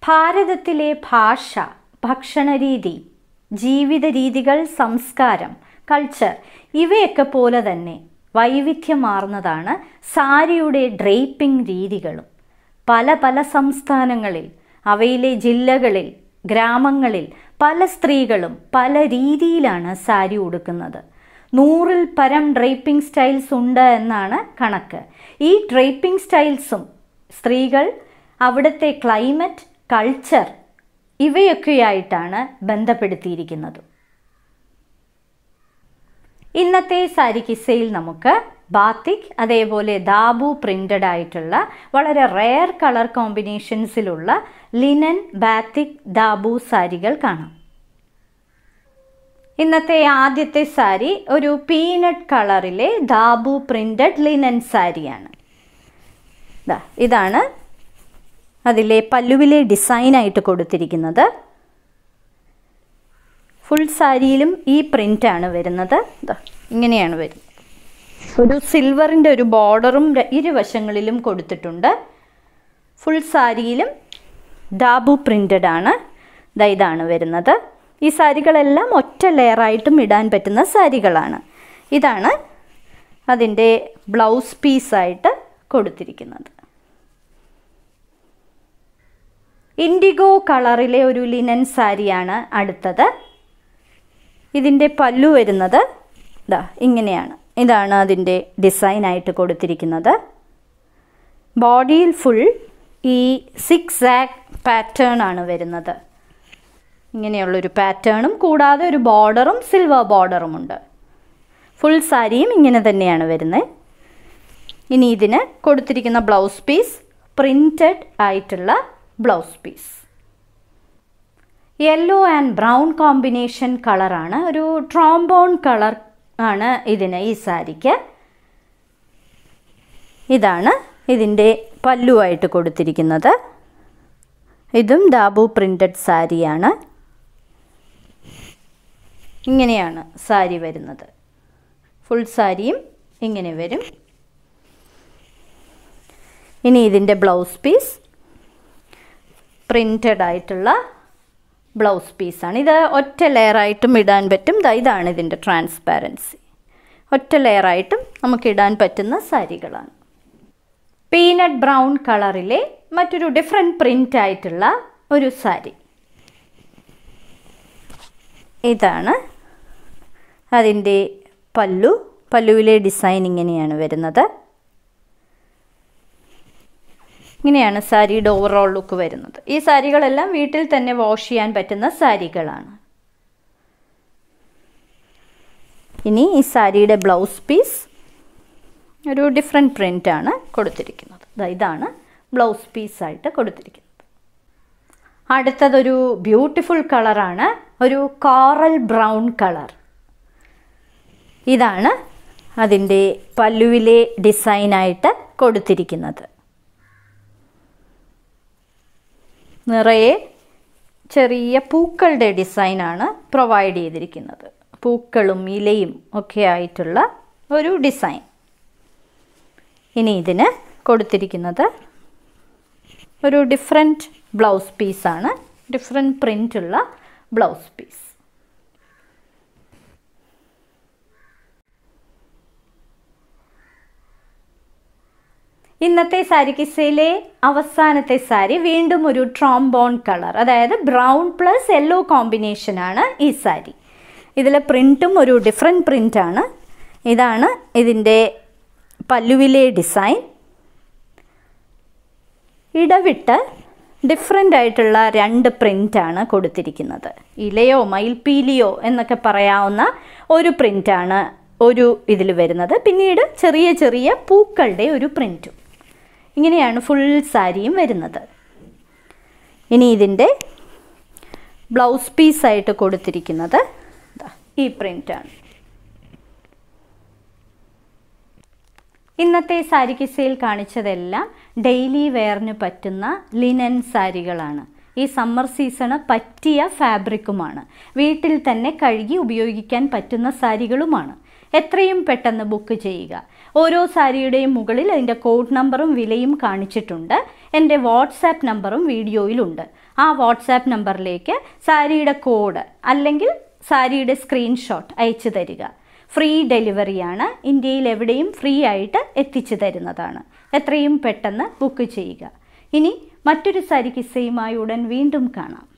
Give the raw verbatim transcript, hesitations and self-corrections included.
ഭാരതത്തിലെ ഭാഷ, ഭക്ഷണരീതി, ജീവിത രീതികൾ, സംസ്കാരം, കൾച്ചർ ഇവയൊക്കെ പോലെ തന്നെ വൈവിധ്യമാർന്നതാണ് സാരിയുടെ ഡ്രേപ്പിംഗ് രീതികളും. പല പല സംസ്ഥാനങ്ങളിൽ, അവയിലെ ജില്ലകളിൽ, ഗ്രാമങ്ങളിൽ പല സ്ത്രീകളും പല രീതിയിലാണ് സാരി ഉടുക്കുന്നത്. നൂറിൽ പരം ഡ്രേപ്പിംഗ് സ്റ്റൈൽസ് ഉണ്ട് എന്നാണ് കണക്ക്. ഈ ഡ്രേപ്പിംഗ് സ്റ്റൈൽസും സ്ത്രീകൾ അവിടുത്തെ ക്ലൈമറ്റ്, കൾച്ചർ ഇവയൊക്കെയായിട്ടാണ് ബന്ധപ്പെടുത്തിയിരിക്കുന്നത്. ഇന്നത്തെ സാരി കിസ്സയിൽ നമുക്ക് ബാത്തിക്, അതേപോലെ ദാബു പ്രിന്റഡ് ആയിട്ടുള്ള വളരെ റെയർ കളർ കോമ്പിനേഷൻസിലുള്ള ലിനൻ, ബാത്തിക്, ദാബു സാരികൾ കാണാം. ഇന്നത്തെ ആദ്യത്തെ സാരി ഒരു പീനട്ട് കളറിലെ ദാബു പ്രിന്റഡ് ലിനൻ സാരിയാണ്. ഇതാണ് അതിലെ പല്ലുവിലെ ഡിസൈനായിട്ട് കൊടുത്തിരിക്കുന്നത്. ഫുൾ സാരിയിലും ഈ പ്രിൻ്റാണ് വരുന്നത്. ഇങ്ങനെയാണ് വരുന്നത്. ഒരു സിൽവറിൻ്റെ ഒരു ബോർഡറും ഇരുവശങ്ങളിലും കൊടുത്തിട്ടുണ്ട്. ഫുൾ സാരിയിലും ദാബു പ്രിൻ്റഡ് ആണ്. ഇതാണ് വരുന്നത്. ഈ സാരികളെല്ലാം ഒറ്റ ലെയറായിട്ടും ഇടാൻ പറ്റുന്ന സാരികളാണ്. ഇതാണ് അതിൻ്റെ ബ്ലൗസ് പീസായിട്ട് കൊടുത്തിരിക്കുന്നത്. ഇൻഡിഗോ കളറിലെ ഒരു ലിനൻ സാരിയാണ് അടുത്തത്. ഇതിൻ്റെ പല്ലു വരുന്നത് ഇതാ ഇങ്ങനെയാണ്. ഇതാണ് അതിൻ്റെ ഡിസൈനായിട്ട് കൊടുത്തിരിക്കുന്നത്. ബോഡിയിൽ ഫുൾ ഈ സിക്സ് സാഗ് പാറ്റേൺ ആണ് വരുന്നത്. ഇങ്ങനെയുള്ളൊരു പാറ്റേണും കൂടാതെ ഒരു ബോർഡറും സിൽവർ ബോർഡറും ഉണ്ട്. ഫുൾ സാരിയും ഇങ്ങനെ തന്നെയാണ് വരുന്നത്. ഇനി ഇതിന് കൊടുത്തിരിക്കുന്ന ബ്ലൗസ് പീസ് പ്രിൻറ്റഡ് ആയിട്ടുള്ള blouse piece. Yellow and brown combination കളറാണ്. ഒരു ട്രോംബോൺ കളർ ആണ് ഇതിന്, ഈ സാരിക്ക്. ഇതാണ് ഇതിൻ്റെ പല്ലുവായിട്ട് കൊടുത്തിരിക്കുന്നത്. ഇതും ദാബു പ്രിൻറ്റഡ് സാരിയാണ്. ഇങ്ങനെയാണ് സാരി വരുന്നത്. ഫുൾ സാരിയും ഇങ്ങനെ വരും. ഇനി ഇതിൻ്റെ ബ്ലൗസ് പീസ് പ്രിൻറ്റഡ് ആയിട്ടുള്ള ബ്ലൗസ് പീസാണ്. ഇത് ഒറ്റ ലെയറായിട്ടും ഇടാൻ പറ്റും. ഇതാണ് ഇതിൻ്റെ ട്രാൻസ്പാരൻസി. ഒറ്റ ലെയറായിട്ടും നമുക്ക് ഇടാൻ പറ്റുന്ന സാരികളാണ്. പീനട്ട് ബ്രൗൺ കളറിലെ മറ്റൊരു ഡിഫറെൻറ്റ് പ്രിൻ്റ് ആയിട്ടുള്ള ഒരു സാരി. ഇതാണ് അതിൻ്റെ പല്ലു. പല്ലുവിലെ ഡിസൈൻ ഇങ്ങനെയാണ് വരുന്നത്. ഇങ്ങനെയാണ് സാരിയുടെ ഓവറോൾ ലുക്ക് വരുന്നത്. ഈ സാരികളെല്ലാം വീട്ടിൽ തന്നെ വാഷ് ചെയ്യാൻ പറ്റുന്ന സാരികളാണ്. ഇനി ഈ സാരിയുടെ ബ്ലൗസ് പീസ് ഒരു ഡിഫറെൻറ്റ് പ്രിൻ്റാണ് കൊടുത്തിരിക്കുന്നത്. ഇതാണ് ബ്ലൗസ് പീസായിട്ട് കൊടുത്തിരിക്കുന്നത്. അടുത്തതൊരു ബ്യൂട്ടിഫുൾ കളറാണ്, ഒരു കോറൽ ബ്രൗൺ കളർ. ഇതാണ് അതിൻ്റെ പല്ലുവിലെ ഡിസൈനായിട്ട് കൊടുത്തിരിക്കുന്നത്. നിറയെ ചെറിയ പൂക്കളുടെ ഡിസൈനാണ് പ്രൊവൈഡ് ചെയ്തിരിക്കുന്നത്. പൂക്കളും ഇലയും ഒക്കെ ആയിട്ടുള്ള ഒരു ഡിസൈൻ. ഇനി ഇതിന് കൊടുത്തിരിക്കുന്നത് ഒരു ഡിഫറെൻറ്റ് ബ്ലൗസ് പീസാണ്. ഡിഫറെൻറ്റ് പ്രിൻ്റുള്ള ബ്ലൗസ് പീസ്. ഇന്നത്തെ സാരി കിസ്സയിലെ അവസാനത്തെ സാരി വീണ്ടും ഒരു ട്രോംബോൺ കളർ, അതായത് ബ്രൗൺ പ്ലസ് യെല്ലോ കോമ്പിനേഷനാണ് ഈ സാരി. ഇതിലെ പ്രിൻറ്റും ഒരു ഡിഫറെൻറ്റ് പ്രിൻ്റാണ്. ഇതാണ് ഇതിൻ്റെ പല്ലുവിലെ ഡിസൈൻ. ഇടവിട്ട് ഡിഫറെൻ്റ് ആയിട്ടുള്ള രണ്ട് പ്രിൻ്റാണ് കൊടുത്തിരിക്കുന്നത്. ഇലയോ മയിൽപ്പീലിയോ എന്നൊക്കെ പറയാവുന്ന ഒരു പ്രിൻ്റാണ് ഒരു ഇതിൽ വരുന്നത്. പിന്നീട് ചെറിയ ചെറിയ പൂക്കളുടെ ഒരു പ്രിൻറ്റും. ഇങ്ങനെയാണ് ഫുൾ സാരിയും വരുന്നത്. ഇനി ഇതിൻ്റെ ബ്ലൗസ് പീസായിട്ട് കൊടുത്തിരിക്കുന്നത് ഈ പ്രിൻ്റാണ്. ഇന്നത്തെ സാരി കിസ്സയിൽ കാണിച്ചതെല്ലാം ഡെയിലി വെയറിന് പറ്റുന്ന ലിനൻ സാരികളാണ്. ഈ സമ്മർ സീസണ് പറ്റിയ ഫാബ്രിക്കുമാണ്. വീട്ടിൽ തന്നെ കഴുകി ഉപയോഗിക്കാൻ പറ്റുന്ന സാരികളുമാണ്. എത്രയും പെട്ടെന്ന് ബുക്ക് ചെയ്യുക. ഓരോ സാരിയുടെയും മുകളിൽ അതിൻ്റെ കോഡ് നമ്പറും വിലയും കാണിച്ചിട്ടുണ്ട്. എൻ്റെ വാട്സാപ്പ് നമ്പറും വീഡിയോയിലുണ്ട്. ആ വാട്സാപ്പ് നമ്പറിലേക്ക് സാരിയുടെ കോഡ് അല്ലെങ്കിൽ സാരിയുടെ സ്ക്രീൻഷോട്ട് അയച്ചു തരിക. ഫ്രീ ഡെലിവറിയാണ്. ഇന്ത്യയിൽ എവിടെയും ഫ്രീ ആയിട്ട് എത്തിച്ചു തരുന്നതാണ്. എത്രയും പെട്ടെന്ന് ബുക്ക് ചെയ്യുക. ഇനി മറ്റൊരു സാരി കിസ്സയുമായി ഉടൻ വീണ്ടും കാണാം.